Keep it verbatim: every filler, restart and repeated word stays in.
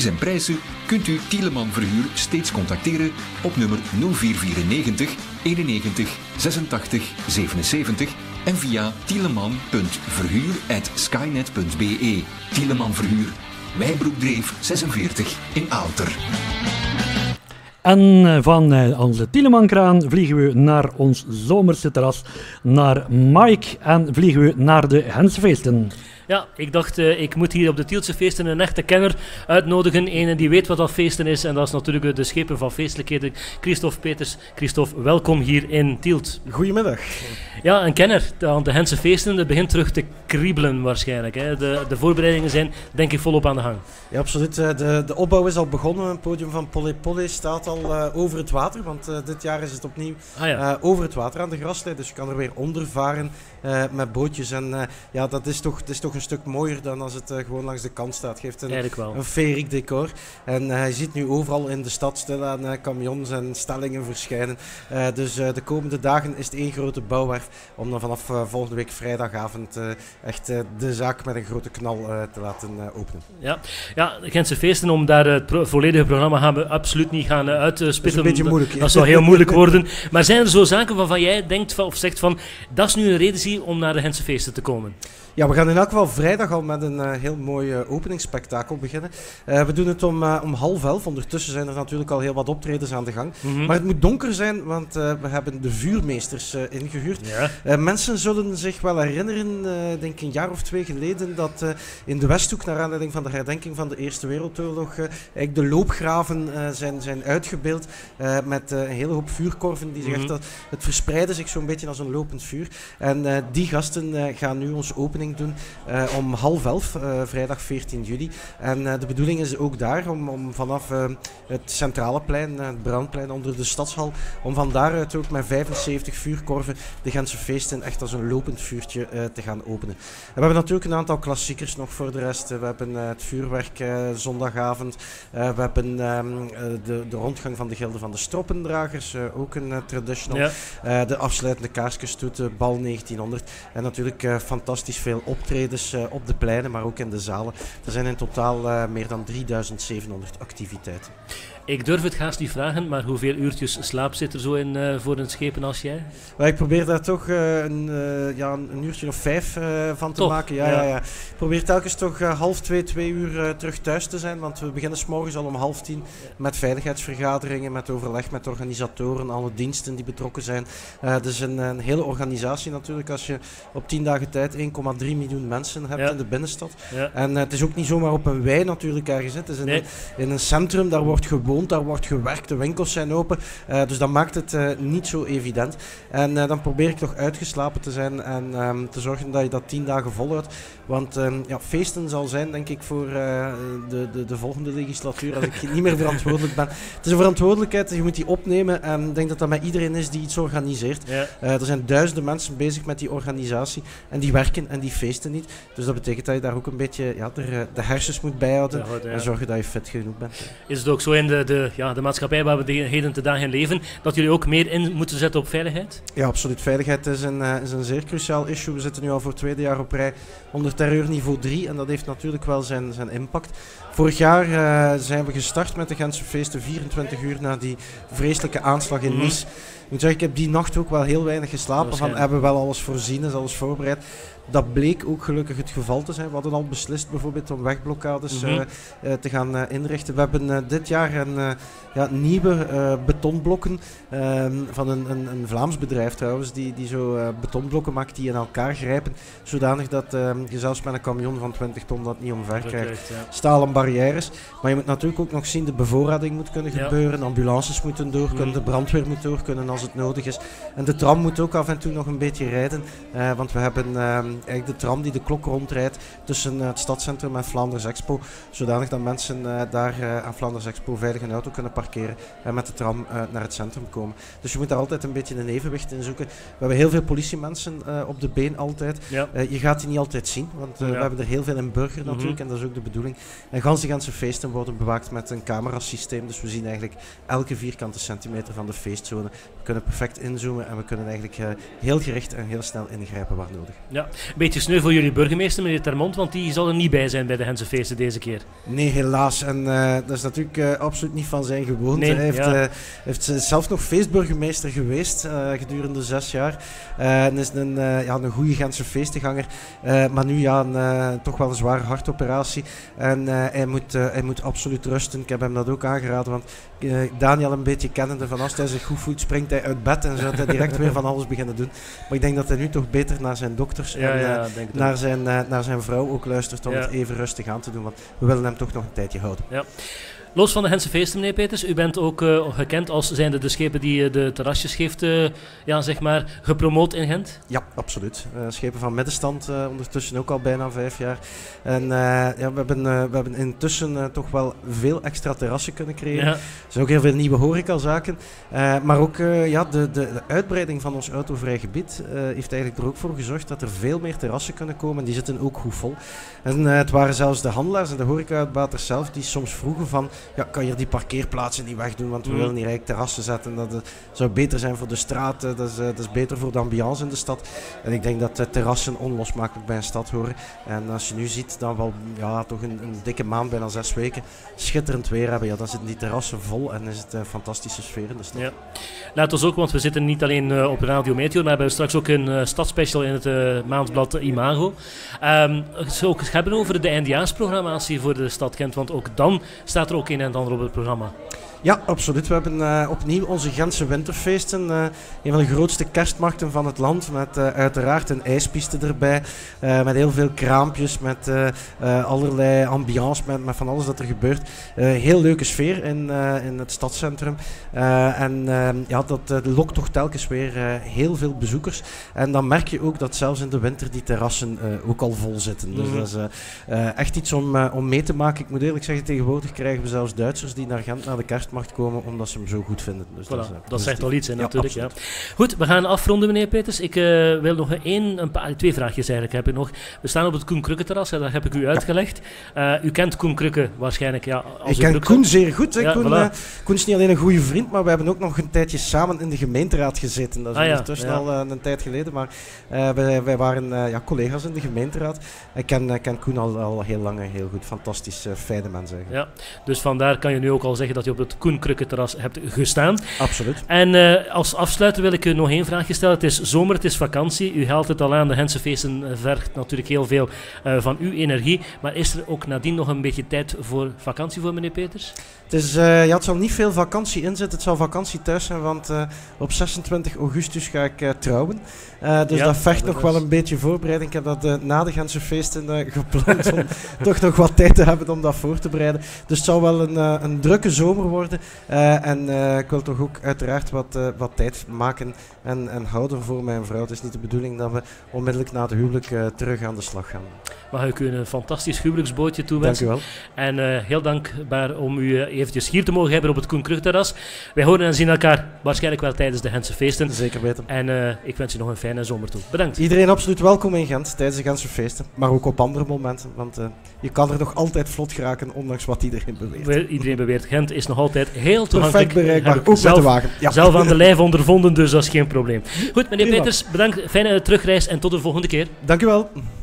en prijzen kunt u Tieleman Verhuur steeds contacteren op nummer nul vier vierennegentig eenennegentig zesentachtig zevenenzeventig en via tieleman punt verhuur at skynet punt be. Tieleman Verhuur, Wijnbroekdreef zesenveertig in Aalter. En van onze Tielemankraan vliegen we naar ons zomerse terras, naar Mike, en vliegen we naar de Hensefeesten. Ja, ik dacht, uh, ik moet hier op de Tieltse feesten een echte kenner uitnodigen. Een die weet wat dat feesten is. En dat is natuurlijk de schepen van feestelijkheden. Christophe Peters. Christophe, welkom hier in Tielt. Goedemiddag. Ja, een kenner aan de Hense feesten. Het begint terug te kriebelen waarschijnlijk. Hè. De, de voorbereidingen zijn denk ik volop aan de gang. Ja, absoluut. De, de opbouw is al begonnen. Het podium van Polé Polé staat al uh, over het water. Want uh, dit jaar is het opnieuw ah, ja. uh, over het water aan de graslei. Dus je kan er weer onder varen uh, met bootjes. En uh, ja, dat is toch, dat is toch een stuk mooier dan als het uh, gewoon langs de kant staat. Het geeft een, een feeriek decor. En uh, je ziet nu overal in de stad stilaan uh, camions en stellingen verschijnen. Uh, dus uh, de komende dagen is het één grote bouwwerf om dan vanaf uh, volgende week vrijdagavond uh, echt uh, de zaak met een grote knal uh, te laten uh, openen. Ja, ja, de Gentse feesten, om daar het pro- volledige programma gaan we absoluut niet gaan uh, uitspitten. Dat is een beetje moeilijk. Dat zou heel moeilijk worden. Maar zijn er zo zaken waarvan jij denkt van, of zegt van, dat is nu een reden zie om naar de Gentse feesten te komen? Ja, we gaan in elk geval vrijdag al met een uh, heel mooi uh, openingsspektakel beginnen. Uh, we doen het om, uh, om half elf. Ondertussen zijn er natuurlijk al heel wat optredens aan de gang. Mm-hmm. Maar het moet donker zijn, want uh, we hebben de vuurmeesters uh, ingehuurd. Ja. Uh, mensen zullen zich wel herinneren, uh, denk een jaar of twee geleden, dat uh, in de Westhoek, naar aanleiding van de herdenking van de Eerste Wereldoorlog, uh, eigenlijk de loopgraven uh, zijn, zijn uitgebeeld uh, met uh, een hele hoop vuurkorven. Die zich Mm-hmm. echt, dat, het verspreidde zich zo'n beetje als een lopend vuur. En uh, die gasten uh, gaan nu onze opening doen uh, om half elf, uh, vrijdag veertien juli. En uh, de bedoeling is ook daar om, om vanaf uh, het centrale plein, uh, het Brandplein onder de stadshal, om van daaruit ook met vijfenzeventig vuurkorven de Gentse feesten echt als een lopend vuurtje uh, te gaan openen. En we hebben natuurlijk een aantal klassiekers nog voor de rest. Uh, we hebben uh, het vuurwerk uh, zondagavond. Uh, we hebben um, uh, de, de rondgang van de Gilde van de Stroppendragers, uh, ook een uh, traditional. Ja. Uh, de afsluitende kaarskestoet, uh, Bal negentienhonderd. En natuurlijk uh, fantastisch veel optredens uh, op de pleinen, maar ook in de zalen. Er zijn in totaal uh, meer dan drieduizend zevenhonderd activiteiten. Ik durf het haast niet vragen, maar hoeveel uurtjes slaap zit er zo in uh, voor een schepen als jij? Maar ik probeer daar toch uh, een, uh, ja, een uurtje of vijf uh, van te Top. maken. Ja, Ja. ja. Ja. Ik probeer telkens toch uh, half twee, twee uur uh, terug thuis te zijn, want we beginnen 's morgens al om half tien met veiligheidsvergaderingen, met overleg met organisatoren, alle diensten die betrokken zijn. Uh, dus een, een hele organisatie natuurlijk, als je op tien dagen tijd één komma drie miljoen mensen hebt Ja. in de binnenstad. Ja. En uh, het is ook niet zomaar op een wei natuurlijk ergens. Het is in, Nee. een, in een centrum, daar wordt gewoond, daar wordt gewerkt, de winkels zijn open. Uh, dus dat maakt het uh, niet zo evident. En uh, dan probeer ik toch uitgeslapen te zijn en um, te zorgen dat je dat tien dagen volhoudt. Want um, ja, feesten zal zijn, denk ik, voor uh, de, de, de volgende legislatuur, als ik niet meer verantwoordelijk ben. Het is een verantwoordelijkheid, je moet die opnemen. En ik denk dat dat met iedereen is die iets organiseert. Ja. Uh, er zijn duizenden mensen bezig met die organisatie. En die werken en die feesten niet. Dus dat betekent dat je daar ook een beetje ja, de, de hersens moet bijhouden. Ja, goed, ja. En zorgen dat je fit genoeg bent. Is het ook zo in de, de, ja, de maatschappij waar we de, heden te dagen in leven, dat jullie ook meer in moeten zetten op veiligheid? Ja, absoluut. Veiligheid is een, uh, is een zeer cruciaal issue. We zitten nu al voor het tweede jaar op rij onder terreurniveau drie. En dat heeft natuurlijk wel zijn, zijn impact. Vorig jaar uh, zijn we gestart met de Gentse feesten, vierentwintig uur na die vreselijke aanslag in Mm-hmm. Nice. Ik moet zeggen, ik heb die nacht ook wel heel weinig geslapen. Van, hebben we wel alles voorzien, is alles voorbereid. Dat bleek ook gelukkig het geval te zijn. We hadden al beslist bijvoorbeeld om wegblokkades Mm-hmm. uh, uh, te gaan uh, inrichten. We hebben uh, dit jaar een, uh, ja, nieuwe uh, betonblokken uh, van een, een, een Vlaams bedrijf trouwens, die, die zo uh, betonblokken maakt die in elkaar grijpen, zodanig dat uh, je zelfs met een camion van twintig ton dat niet omver krijgt. Krijgt, ja. Stalen barrières. Maar je moet natuurlijk ook nog zien, de bevoorrading moet kunnen Ja. gebeuren, ambulances moeten door kunnen, Mm. de brandweer moet door kunnen als het nodig is. En de tram moet ook af en toe nog een beetje rijden, uh, want we hebben uh, eigenlijk de tram die de klok rondrijdt tussen uh, het stadscentrum en Vlaanders Expo, zodanig dat mensen uh, daar uh, aan Vlaanders Expo veilig een auto kunnen parkeren en met de tram uh, naar het centrum komen. Dus je moet daar altijd een beetje een evenwicht in zoeken. We hebben heel veel politiemensen uh, op de been altijd. Ja. Uh, je gaat die niet altijd zien, want uh, Ja. we hebben er heel veel in Burger natuurlijk, Mm-hmm. en dat is ook de bedoeling. En gans de Gentse feesten worden bewaakt met een camerasysteem. Dus we zien eigenlijk elke vierkante centimeter van de feestzone. We kunnen perfect inzoomen en we kunnen eigenlijk uh, heel gericht en heel snel ingrijpen waar nodig. Ja, een beetje sneu voor jullie burgemeester, meneer Termont, want die zal er niet bij zijn bij de Gentse feesten deze keer. Nee, helaas. En uh, dat is natuurlijk uh, absoluut niet van zijn gewoonte. Nee, Hij heeft, ja. uh, heeft zelf nog feestburgemeester geweest uh, gedurende zes jaar. Uh, en is een, uh, ja, een goede Gentse feestenganger. Uh, maar nu ja, een, uh, toch wel een zware hartoperatie. En uh, hij, moet, uh, hij moet absoluut rusten. Ik heb hem dat ook aangeraden. Want uh, Daniel een beetje kennende, van als hij zich goed voelt, springt hij uit bed en zou hij direct weer van alles beginnen doen. Maar ik denk dat hij nu toch beter naar zijn dokters Ja, en uh, ja, denk naar, zijn, uh, naar zijn vrouw ook luistert om Ja. het even rustig aan te doen. Want we willen hem toch nog een tijdje houden. Ja. Los van de Gentse feesten, meneer Peters, u bent ook uh, gekend als zijnde de schepen die uh, de terrasjes heeft uh, ja, zeg maar, gepromoot in Gent. Ja, absoluut. Uh, schepen van middenstand uh, ondertussen ook al bijna vijf jaar. En uh, ja, we, hebben, uh, we hebben intussen uh, toch wel veel extra terrassen kunnen creëren. Ja. Er zijn ook heel veel nieuwe horecazaken. Uh, maar ook uh, ja, de, de, de uitbreiding van ons autovrij gebied uh, heeft eigenlijk er ook voor gezorgd dat er veel meer terrassen kunnen komen. Die zitten ook goed vol. En uh, het waren zelfs de handelaars en de horeca-uitbaters zelf die soms vroegen van, ja, kan je die parkeerplaatsen niet wegdoen, want we Mm. willen hier eigenlijk terrassen zetten. Dat uh, zou beter zijn voor de straat, uh, dat, is, uh, dat is beter voor de ambiance in de stad. En ik denk dat uh, terrassen onlosmakelijk bij een stad horen. En als je nu ziet dat we al ja, toch een, een dikke maand, bijna zes weken, schitterend weer hebben, ja, dan zitten die terrassen vol en is het een fantastische sfeer in de stad. Ja. Laat ons ook, want we zitten niet alleen uh, op Radio Meteor, maar we hebben straks ook een uh, stadspecial in het uh, maandblad Imago. Um, het zou ook hebben over de eindejaarsprogrammatie voor de stad Gent, want ook dan staat er ook een en ander op het programma. Ja, absoluut. We hebben uh, opnieuw onze Gentse winterfeesten. Uh, een van de grootste kerstmarkten van het land. Met uh, uiteraard een ijspiste erbij. Uh, met heel veel kraampjes. Met uh, uh, allerlei ambiance. Met, met van alles dat er gebeurt. Uh, heel leuke sfeer in, uh, in het stadscentrum. Uh, en uh, ja, dat uh, lokt toch telkens weer uh, heel veel bezoekers. En dan merk je ook dat zelfs in de winter die terrassen uh, ook al vol zitten. Dus Mm-hmm. dat is uh, uh, echt iets om, uh, om mee te maken. Ik moet eerlijk zeggen, tegenwoordig krijgen we zelfs Duitsers die naar Gent naar de kerst mag komen omdat ze hem zo goed vinden. Dus Voilà, dat, is, uh, dat zegt positief. al iets, hè, Ja, natuurlijk. Ja, absoluut. Goed, we gaan afronden, meneer Peters. Ik uh, wil nog één, een paar, twee vraagjes eigenlijk heb ik nog. We staan op het Koen Krukke-terras, hè, dat heb ik u uitgelegd. Uh, u kent Koen Krukke waarschijnlijk. Ja, als Ik u ken Krukke- Koen zeer goed. Hè. Ja, Koen, voilà. uh, Koen is niet alleen een goede vriend, maar we hebben ook nog een tijdje samen in de gemeenteraad gezeten. Dat is Ah, ja, ondertussen ja. al uh, een tijd geleden, maar uh, wij, wij waren uh, ja, collega's in de gemeenteraad. Ik ken, uh, ken Koen al, al heel lang en heel goed. Fantastisch, uh, fijne mens eigenlijk. Ja, dus vandaar kan je nu ook al zeggen dat je op het Koen Krukke-terras hebt gestaan. Absoluut. En uh, als afsluiter wil ik u nog één vraagje stellen. Het is zomer, het is vakantie. U haalt het al aan, de Gentse feesten vergt natuurlijk heel veel uh, van uw energie. Maar is er ook nadien nog een beetje tijd voor vakantie voor meneer Peters? Het, is, uh, ja, het zal niet veel vakantie in zitten. Het zal vakantie thuis zijn, want uh, op zesentwintig augustus ga ik uh, trouwen. Uh, dus Ja, dat vergt dat nog is- wel een beetje voorbereiding. Ik heb dat uh, na de Gentse feesten uh, gepland om toch nog wat tijd te hebben om dat voor te bereiden. Dus het zal wel een, uh, een drukke zomer worden. Uh, en uh, ik wil toch ook uiteraard wat, uh, wat tijd maken en, en houden voor mijn vrouw. Het is niet de bedoeling dat we onmiddellijk na het huwelijk uh, terug aan de slag gaan. Mag ik u een fantastisch huwelijksbootje Dank toewensen. u wel. En uh, heel dankbaar om u uh, eventjes hier te mogen hebben op het Koen Krukke-terras. Wij horen en zien elkaar waarschijnlijk wel tijdens de Gentse feesten. Zeker weten. En uh, ik wens u nog een fijne zomer toe. Bedankt. Iedereen absoluut welkom in Gent tijdens de Gentse feesten, maar ook op andere momenten, want uh, je kan er nog altijd vlot geraken, ondanks wat iedereen beweert. Wel, Iedereen beweert, Gent is nog altijd heel toegankelijk. Perfect bereikbaar, Heb ik ook met zelf, de wagen. Ja. zelf aan de lijf ondervonden, dus dat is geen probleem. Goed, meneer Prima. Peters, bedankt. Fijne terugreis en tot de volgende keer. Dank u wel.